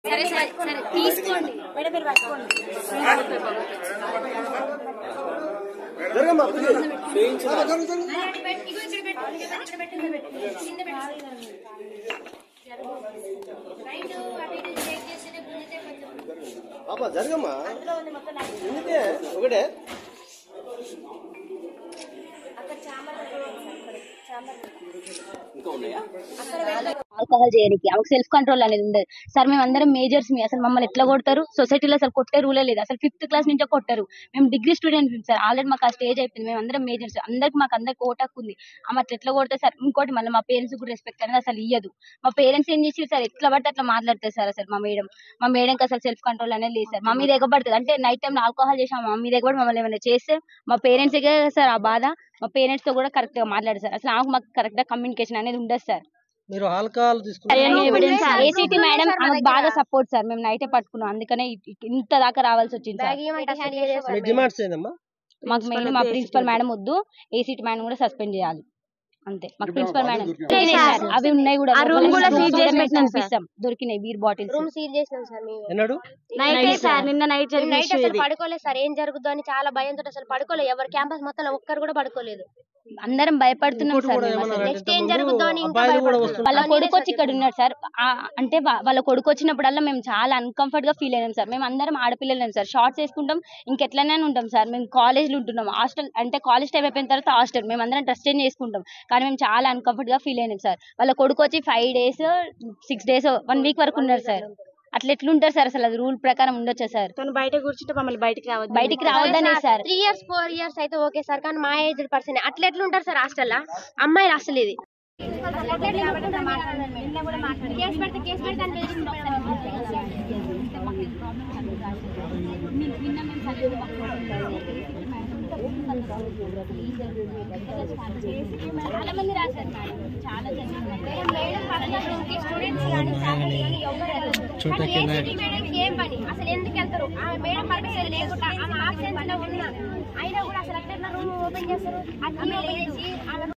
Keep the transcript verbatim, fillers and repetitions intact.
సరే సరే సరే తీసుకోండి మేడం మీరు పట్టుకోండి జరగమ్మా ఒకటే ఆల్కహాల్ చేయడానికి ఆమెకు సెల్ఫ్ కంట్రోల్ అనేది ఉండదు సార్. మేము అందరం మేజర్స్ మీ అసలు మమ్మల్ని ఎట్లా కొడతారు? సొసైటీలో అసలు కొట్టే రూలే లేదు. అసలు ఫిఫ్త్ క్లాస్ నుంచే కొట్టారు. మేము డిగ్రీ స్టూడెంట్స్ సార్. ఆల్రెడీ మాకు ఆ స్టేజ్ అయిపోయింది. మేము అందరం మేజర్స్, అందరికి మాకు అందరికి ఓటాకు ఉంది. ఆమె అట్లా ఎట్లా కొడతారు సార్? ఇంకోటి మళ్ళీ మా పేరెంట్స్ కూడా రెస్పెక్ట్ అనేది అసలు ఇయ్యదు. మా పేరెంట్స్ ఏం చేసి సార్ ఎట్లా పడితే అట్లా మాట్లాడతారు సార్. అసలు మా మేడం మా మేడంకి అసలు సెల్ఫ్ కంట్రోల్ అనేది లేదు సార్. మా మీద ఎగబడుతుంది అంటే నైట్ టైం ఆల్కహాల్ చేసాం మా మీద ఎగబడి మమ్మల్ని ఏమైనా చేస్తే మా పేరెంట్స్ సార్ ఆ బాధ. మా పేరెంట్స్ తో కూడా కరెక్ట్ గా మాట్లాడారు సార్. అసలు ఆమెకు మాకు కరెక్ట్ గా కమ్యూనికేషన్ అనేది ఉండదు సార్. మీరు ఆల్కహాల్ ఏసీటీ మేడం ఆమెకు బాగా సపోర్ట్ సార్. మేము నైటే పట్టుకున్నాం, అందుకనే ఇంత దాకా రావాల్సి వచ్చింది సార్. డిమాండ్స్ ఏందమ్మా? మాకు మెయిన్ మా ప్రిన్సిపల్ మేడం వద్దు, ఏసీటీ మేడం కూడా సస్పెండ్ చేయాలి అంతే. మాకు ప్రిన్సిపల్ మేడం అవి ఉన్నాయి కూడా దొరికినాయి బీర్ బాటిల్స్ రూమ్ సీల్ చేసినాం సార్. మేము నైట్ సార్ నిన్న నైట్ నైట్ అసలు పడుకోలేదు సార్. ఏం జరుగుతుందో అని చాలా భయంతో అసలు పడుకోలేదు. ఎవరు క్యాంపస్ మొత్తం ఒక్కరు కూడా పడుకోలేదు. అందరం భయపడుతున్నాం సార్. నెక్స్ట్ ఏం జరుగుతుందో అని వాళ్ళ కొడుకు వచ్చి ఇక్కడ ఉన్నాడు సార్. అంటే వాళ్ళ కొడుకు వచ్చినప్పుడల్లా మేము చాలా అన్కంఫర్ట్ గా ఫీల్ అయినాం సార్. మేము అందరం ఆడపిల్లలేం సార్. షార్ట్స్ వేసుకుంటాం, ఇంకెట్లనే ఉంటాం సార్. మేము కాలేజ్లో ఉంటున్నాం, హాస్టల్ అంటే కాలేజ్ టైం అయిపోయిన తర్వాత హాస్టల్ మేము అందరం డ్రెస్ చేంజ్ చేసుకుంటాం. కానీ మేము చాలా అన్కంఫర్ట్ గా ఫీల్ అయినాం సార్. వాళ్ళ కొడుకు వచ్చి five days six days one week వరకు ఉన్నారు సార్. అట్లా ఎట్లుంటారు సార్? అసలు అది రూల్ ప్రకారం ఉండొచ్చా సార్? బయట కూర్చుంటే మమ్మల్ని బయటకి రావద్దు బయటికి రావద్దనే sir. Three years four years అయితే ఓకే సార్, కానీ మా ఏజ్ పర్సన్ అట్లా ఎట్లుంటారు సార్ హాస్టల్లో? అమ్మాయిలు అసలు ఇది కేసు పెడితే కేసు పెడితే చాలా మంది రాశారు మేడం, చాలా ఏం పని అసలు ఎందుకు వెళ్తారు? ఆమె మేడం పర్మిషన్ లేకుండా ఆమె ఆబ్సెన్స్ లో ఉన్నా అయినా కూడా అసలు అట్లా రూమ్ ఓపెన్ చేస్తారు.